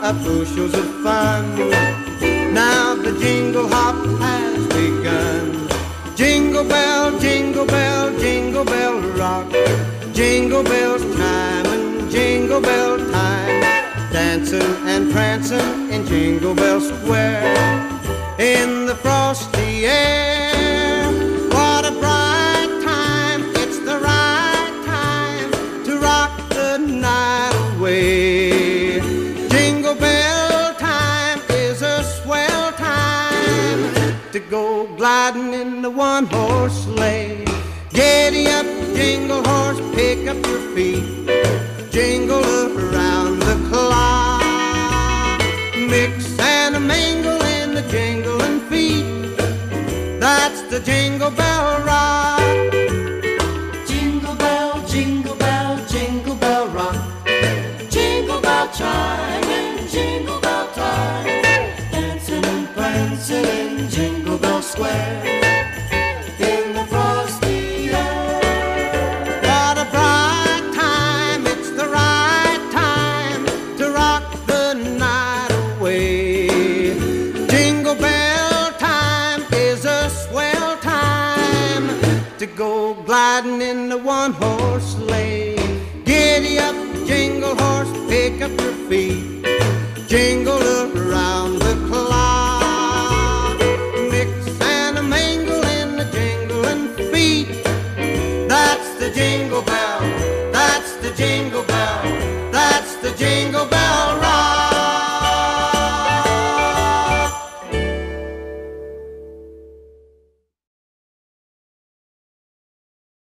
of bushels of fun. Now the jingle hop has begun. Jingle bell, jingle bell, jingle bell rock. Jingle bells chime and jingle bell time. Dancing and prancing in Jingle Bell Square. In the frosty air, what a bright time. It's the right time to rock the night away. Jingle bell time is a swell time to go gliding in the one-horse sleigh. Giddy up, jingle horse, pick up your feet. Jingle around the clock. Mix and a mingle in the jingling feet. That's the Jingle Bell Rock. Jingle bell, jingle bell, jingle bell rock. Jingle bell chime and jingle bell time. Dancing and prancing in Jingle Bell Square. In the frosty air. What a bright time, it's the right time to rock the night away. Jingle bell time is a swell time to go gliding in the one-horse sleigh. Giddy up, jingle horse, pick up your feet. Jingle